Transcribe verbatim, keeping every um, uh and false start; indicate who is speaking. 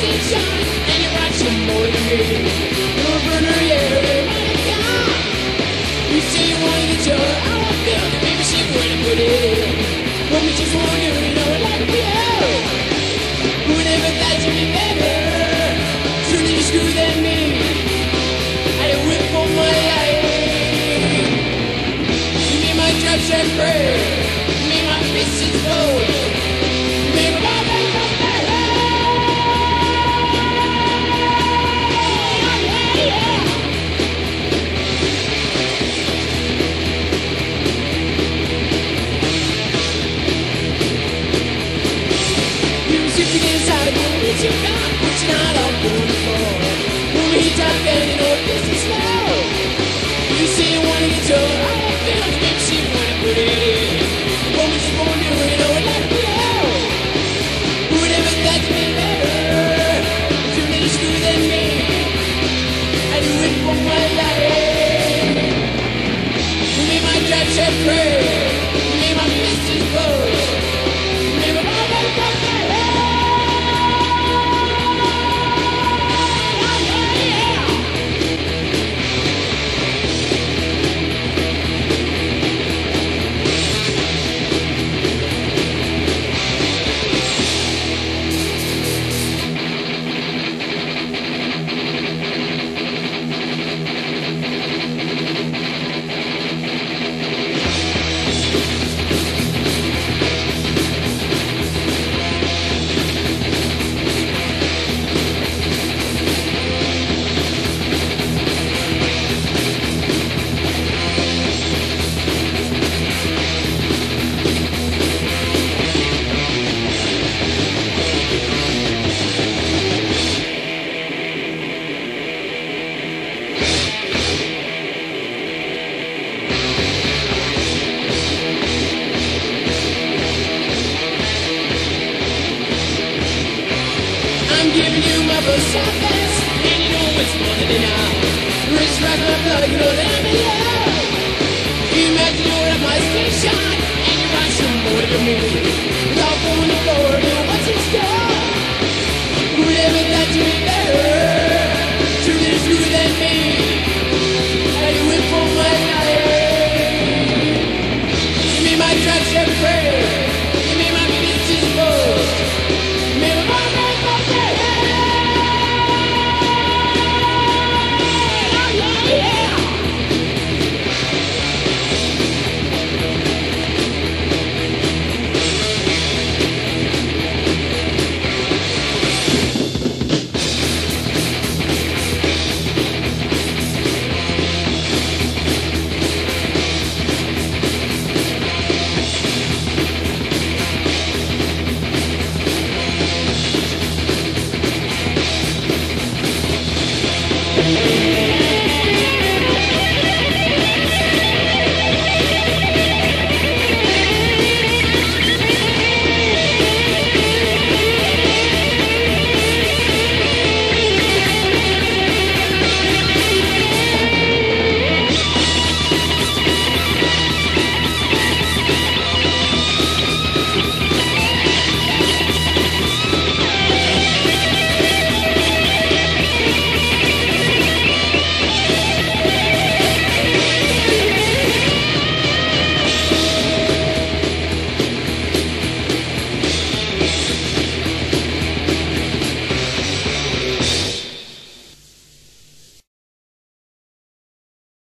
Speaker 1: station, and you watch him more than me. You're a burner, yeah, my God. You say you wanna get your own bill, maybe she wouldn't put it in. But we just want you, you know, like we are. Who never thought you'd be better? Sooner you screw than me. I had a whip for my life. You made my drop shot break. You made my fists explode. You made my ball back up my head. Yeah, yeah. You sit to get inside of you, it's your God, but you're not up on the floor. When we talk and you know this is slow. You say you wanna get your own feelings, maybe she wanna put it in. What was you gonna do, you know, like we are. Who would ever thought you'd be better? You're a little screw than me. I do it for my life. You made my drop shot break. You made my fist explode. You made my ball back up my head. I'm giving you my first shot.